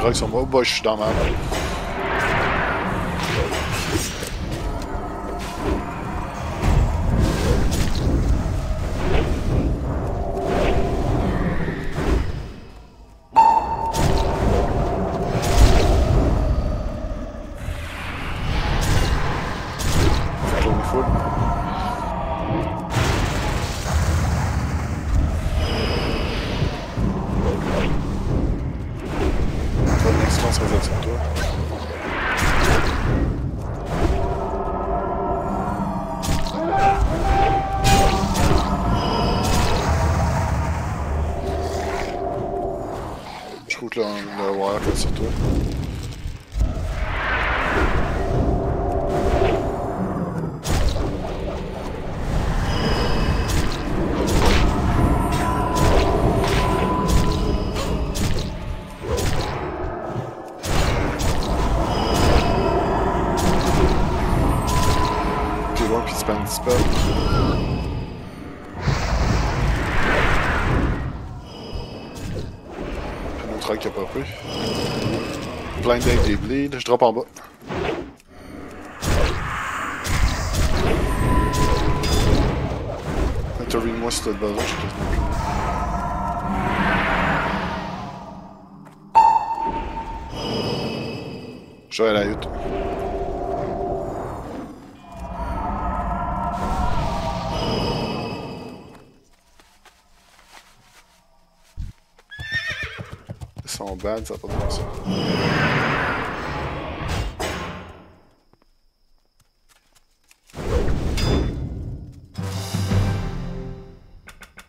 Grog sur moi. Oh boy, je suis dans ma map. Je trouve que le wire fait sur toi. Puis loin, puis spam dispel. Qui a pas pris. Blind Dave des bleeds, je drop en bas. Intervene-moi si t'as besoin, je te dis. Je vais à la hutte. Ils sont bad, ça n'a pas de bon sens.